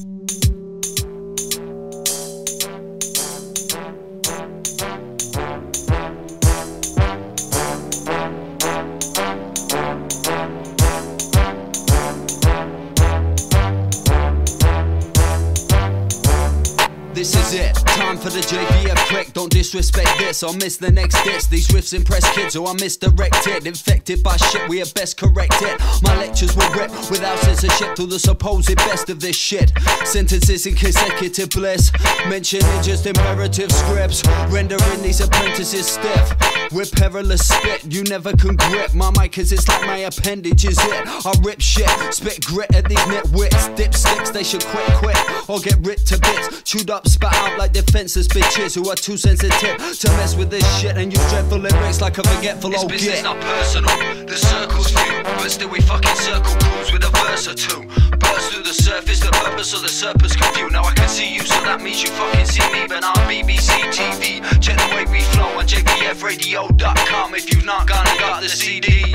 This is it, time for the JVF click. Don't disrespect this, I'll miss the next diss. These riffs impress kids, so I'm misdirected. Infected by shit, we had best correct it. My lectures will rip without censorship through the supposed best of this shit. Sentences in consecutive bliss, mentioning just imperative scripts, rendering these apprentices stiff. With perilous spit, you never can grip my mic, cause it's like my appendage is it. I rip shit, spit grit at these nitwits. Dipsticks, they should quit, or get ripped to bits. Chewed up, spat out like defenseless bitches who are too sensitive to mess with this shit and use dreadful lyrics like a forgetful old It's git. business, not personal, the circle's few, but still we fucking circle crews with a verse or two. Burst through the surface, the purpose of the surface confused. Now I can see you, so that means you fucking see me. But I'm BBC TV, check the way we flow on JVFradio.com if you've not gone and got the CD.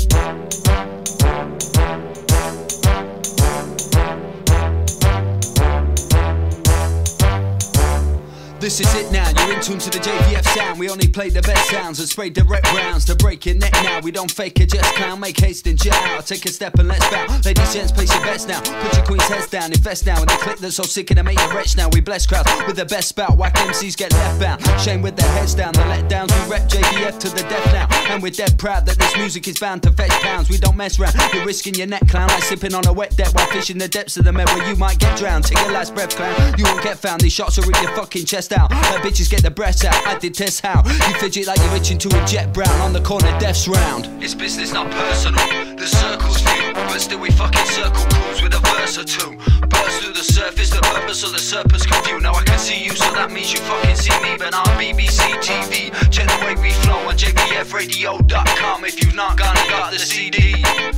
This is it now, you're in tune to the JVF sound. We only play the best sounds and spray direct rounds to break your neck now. We don't fake it, just clown, make haste and jet out. Take a step and let's bow. Ladies, gents, place your bets now. Put your queen's heads down, invest now. And the click that's so sick and make you wretch now. We bless crowds with the best spout. Whack MCs get left bound. Shame with their heads down. The letdowns, we rep JVF to the death now. And we're dead proud that this music is bound to fetch pounds. We don't mess round. You're risking your neck, clown, like sipping on a wet deck while fishing the depths of the med where you might get drowned. Take your last breath, clown. You won't get found. These shots will rip your fucking chest out. Like bitches get the breasts out. I did test how you fidget like you're itching to inject brown on the corner death's round. It's business, not personal, the circle's few, but still we fucking circle crews with a verse or two. Burst through the surface, the purpose of the surface confused. Now I can see you, so that means you fucking see me. But I'm BBC TV, check the way we flow on JVFradio.com if you've not gone and got the CD.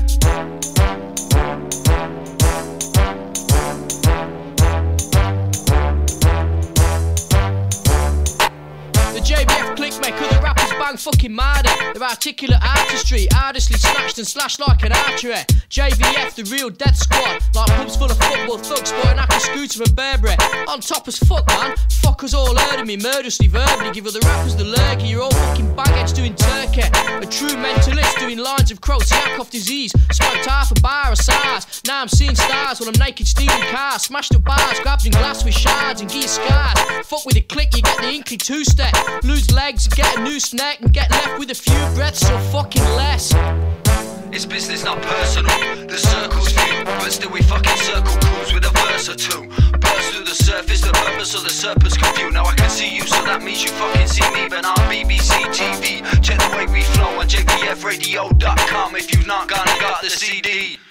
JVF click make other rappers bang fucking murder. Their articulate artistry, artistly snatched and slashed like an archery. JVF, the real dead squad, like pubs full of football thugs sporting a scooter and Burberry. On top as fuck, man. Fuckers all heard of me, murderously verbally. Give other rappers the lurgy. You're all fucking bagheads doing turkey. A true mentalist doing lines of Croatiak disease. Smoked half a bar of SARS. Now I'm seeing stars while I'm naked stealing cars. Smashed up bars, grabbed in glass with shards and gear scars. Fuck with the click, you get the inkly two-step. Lose legs, get a noose neck, and get left with a few breaths or fucking less. It's business, not personal, the circle's few, but still we fucking circle crews with a verse or two. Burst through the surface, the purpose of the surface confused. Now I can see you, so that means you fucking see me. But I'm BBC TV, check the way we flow on JVFradio.com if you've not gone and got the CD.